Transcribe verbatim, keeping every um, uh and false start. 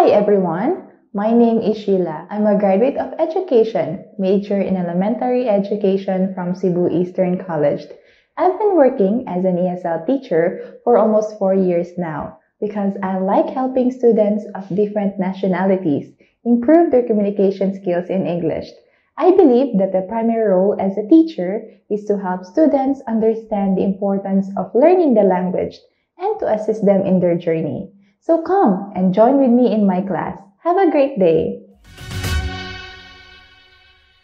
Hi everyone, my name is Sheila. I'm a graduate of education, major in elementary education from Cebu Eastern College. I've been working as an E S L teacher for almost four years now because I like helping students of different nationalities improve their communication skills in English. I believe that the primary role as a teacher is to help students understand the importance of learning the language and to assist them in their journey. So come and join with me in my class. Have a great day.